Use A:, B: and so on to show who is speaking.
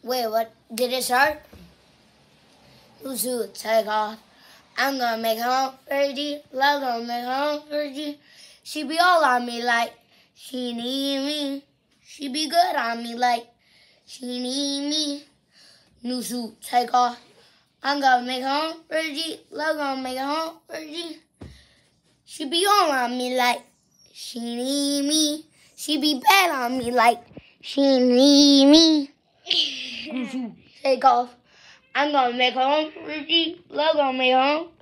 A: Wait, what? Did it start? Lucy, take off. I'm gonna make her own Virgie. Love gonna make her own Virgie. She be all on me like she need me. She be good on me like she need me. New suit, take off. I'm gonna make her own Virgie. Love gonna make her own Virgie. She be all on me like she need me. She be bad on me like she need me. New suit, take off. I'm gonna make her own Virgie. Love gonna make her own